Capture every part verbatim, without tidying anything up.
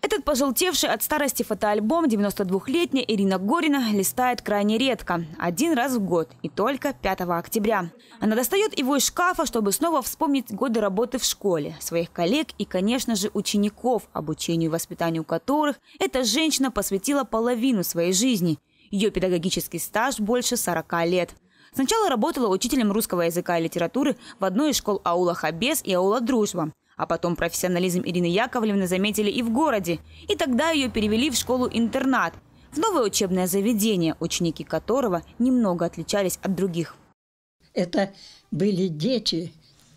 Этот пожелтевший от старости фотоальбом девяносто двухлетняя Ирина Горина листает крайне редко. Один раз в год и только пятого октября. Она достает его из шкафа, чтобы снова вспомнить годы работы в школе, своих коллег и, конечно же, учеников, обучению и воспитанию которых эта женщина посвятила половину своей жизни. Ее педагогический стаж больше сорока лет. Сначала работала учителем русского языка и литературы в одной из школ аула Хабес и аула Дружба. А потом профессионализм Ирины Яковлевны заметили и в городе. И тогда ее перевели в школу-интернат, в новое учебное заведение, ученики которого немного отличались от других. Это были дети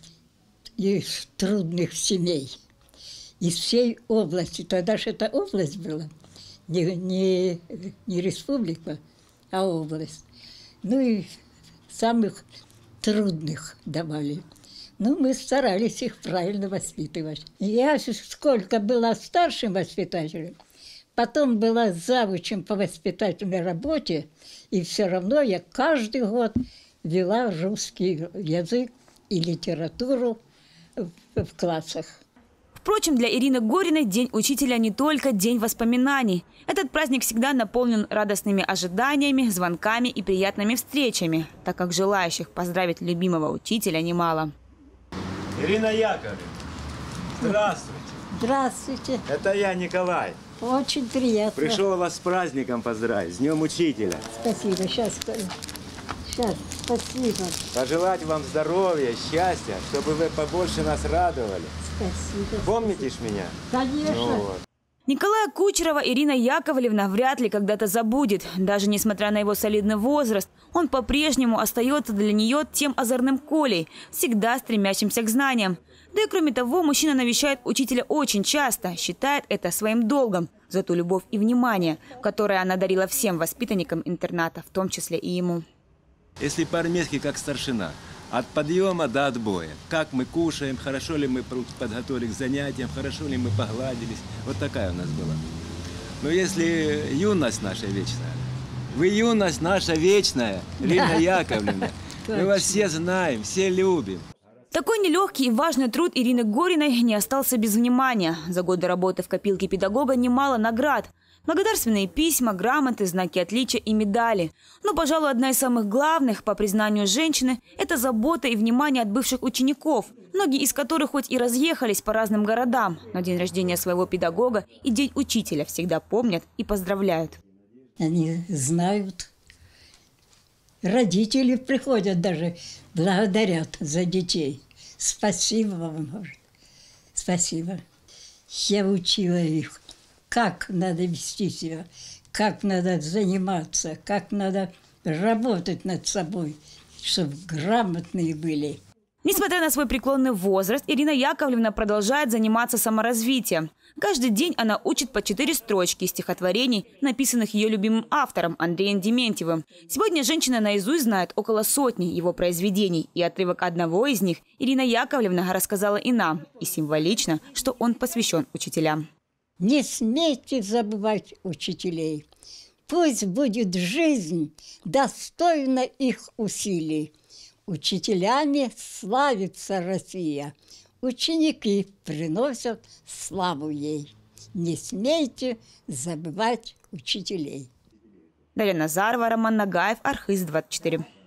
из трудных семей, из всей области. Тогда же это область была, не, не, не республика, а область. Ну и самых трудных давали. Ну, мы старались их правильно воспитывать. Я сколько была старшим воспитателем, потом была завучем по воспитательной работе, и все равно я каждый год вела русский язык и литературу в классах. Впрочем, для Ирины Гориной День учителя не только день воспоминаний. Этот праздник всегда наполнен радостными ожиданиями, звонками и приятными встречами, так как желающих поздравить любимого учителя немало. Ирина Яковлевна, здравствуйте. Здравствуйте. Это я, Николай. Очень приятно. Пришел вас с праздником поздравить, с Днем Учителя. Спасибо. Сейчас, сейчас, спасибо. Пожелать вам здоровья, счастья, чтобы вы побольше нас радовали. Спасибо. Помните ж меня? Конечно. Ну, вот. Николая Кучерова Ирина Яковлевна вряд ли когда-то забудет. Даже несмотря на его солидный возраст, он по-прежнему остается для нее тем озорным Колей, всегда стремящимся к знаниям. Да и кроме того, мужчина навещает учителя очень часто, считает это своим долгом за ту любовь и внимание, которое она дарила всем воспитанникам интерната, в том числе и ему. Если по-армейски, как старшина, от подъема до отбоя. Как мы кушаем, хорошо ли мы подготовились к занятиям, хорошо ли мы погладились. Вот такая у нас была. Но если юность наша вечная, вы юность наша вечная, Ирина Яковлевна, мы вас все знаем, все любим. Такой нелегкий и важный труд Ирины Гориной не остался без внимания. За годы работы в копилке педагога немало наград. Благодарственные письма, грамоты, знаки отличия и медали. Но, пожалуй, одна из самых главных, по признанию женщины, это забота и внимание от бывших учеников, многие из которых хоть и разъехались по разным городам, но день рождения своего педагога и день учителя всегда помнят и поздравляют. Они знают. Родители приходят даже, благодарят за детей. Спасибо вам. Спасибо. Я учила их, как надо вести себя, как надо заниматься, как надо работать над собой, чтобы грамотные были. Несмотря на свой преклонный возраст, Ирина Яковлевна продолжает заниматься саморазвитием. Каждый день она учит по четыре строчки стихотворений, написанных ее любимым автором Андреем Дементьевым. Сегодня женщина наизусть знает около сотни его произведений, и отрывок одного из них Ирина Яковлевна рассказала и нам, и символично, что он посвящен учителям. Не смейте забывать учителей. Пусть будет жизнь достойна их усилий. Учителями славится Россия. Ученики приносят славу ей. Не смейте забывать учителей. Дарья Назарова, Роман Нагаев, Архыз двадцать четыре.